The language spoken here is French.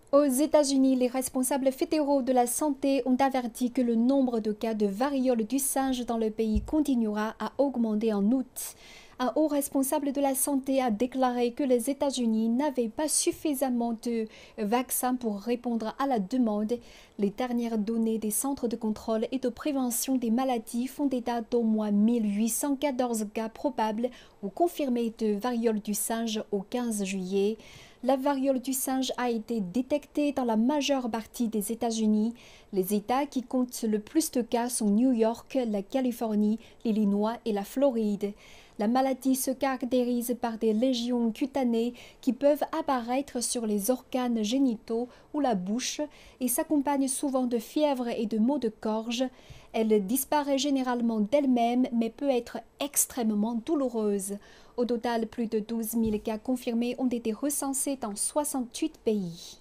Aux États-Unis, les responsables fédéraux de la santé ont averti que le nombre de cas de variole du singe dans le pays continuera à augmenter en août. Un haut responsable de la santé a déclaré que les États-Unis n'avaient pas suffisamment de vaccins pour répondre à la demande. Les dernières données des centres de contrôle et de prévention des maladies font état d'au moins 1814 cas probables ou confirmés de variole du singe au 15 juillet. La variole du singe a été détectée dans la majeure partie des États-Unis. Les États qui comptent le plus de cas sont New York, la Californie, l'Illinois et la Floride. La maladie se caractérise par des lésions cutanées qui peuvent apparaître sur les organes génitaux ou la bouche et s'accompagne souvent de fièvre et de maux de gorge. Elle disparaît généralement d'elle-même mais peut être extrêmement douloureuse. Au total, plus de 12 000 cas confirmés ont été recensés dans 68 pays.